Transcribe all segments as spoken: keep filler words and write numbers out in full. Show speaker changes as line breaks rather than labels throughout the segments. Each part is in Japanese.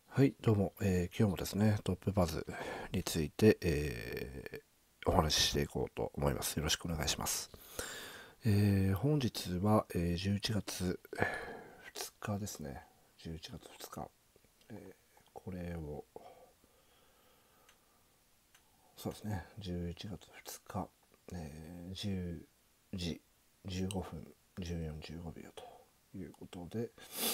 はい、どうも、えー今日もですね、トップバズについて、えーお話ししていこうと思います。よろしくお願いします。えー本日は、えーじゅういちがつふつかですね。じゅういちがつふつか。えーこれを、そうですね、じゅういちがつふつか、えーじゅうじじゅうごふん、じゅうよん、じゅうごびょうということで、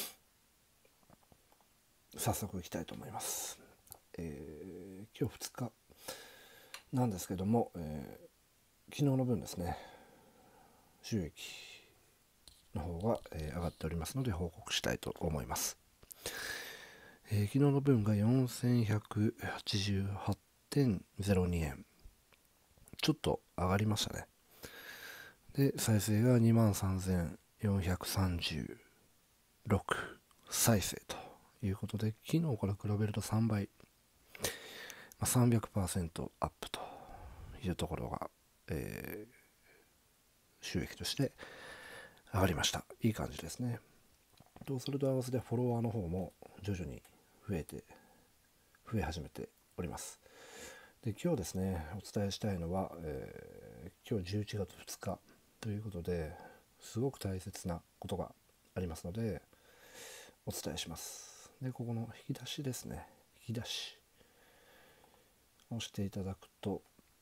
早速いきたいと思います。えー今日ふつかなんですけども、えー昨日の分ですね、収益の方が、えー上がっておりますので報告したいと思います。えー昨日の分がよんせんひゃくはちじゅうはちてんゼロにえん、ちょっと上がりましたね。で、再生がにまんさんぜんよんひゃくさんじゅうろく再生ということで、昨日から比べるとさんばい、まあ、さんびゃくパーセントアップというところが、えー収益として上がりました。いい感じですね。とそれと合わせてフォロワーの方も徐々に増えて増え始めております。で、今日ですねお伝えしたいのは、えー今日じゅういちがつふつかということですごく大切なことがありますのでお伝えします。で、ここの引き出しですね、引き出しをしていただくと、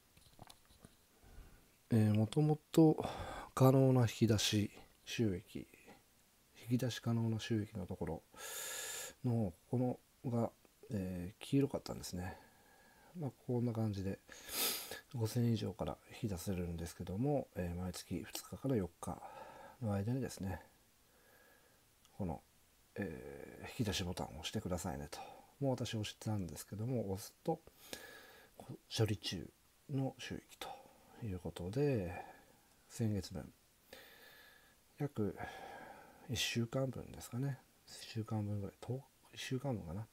もともと可能な引き出し収益、引き出し可能な収益のところのこのが、えー黄色かったんですね。まあ、こんな感じでごせんえん以上から引き出せるんですけども、えー毎月ふつかからよっかの間にですね、この、えー引き出しボタンを押してくださいねと。もう私押してたんですけども、押すと処理中の収益ということで、先月分約いっしゅうかんぶんですかね、いっしゅうかんぶんぐらい、いっしゅうかんぶんかな、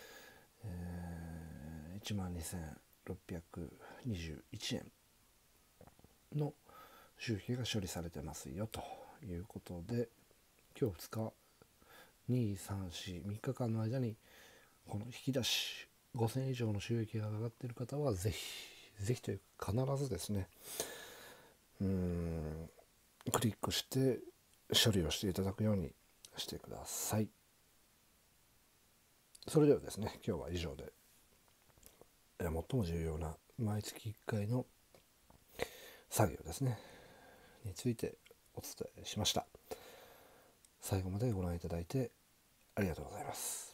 えー、いちまんにせんろっぴゃくにじゅういちえんの収益が処理されてますよということで、今日ふつか、に、さん、し、みっかかんの間にこの引き出しごせんえん以上の収益が上がっている方はぜひぜひというか必ずですね、うーんクリックして処理をしていただくようにしてください。それではですね、今日は以上で、最も重要な毎月いっかいの作業ですねについてお伝えしました。最後までご覧いただいてありがとうございます。